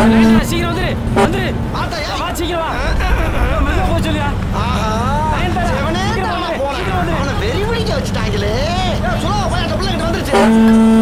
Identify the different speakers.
Speaker 1: சீக்கிரம் வந்துரு வந்துரு ஆத்தாயா வா சீக்கிரம் வா மெல்ல போ சொல்லியா அவனை வெறி வெடிக்க வச்சுட்டாங்களே சொல்லுவா போய் அந்த பிள்ளை கிட்ட வந்துருச்சு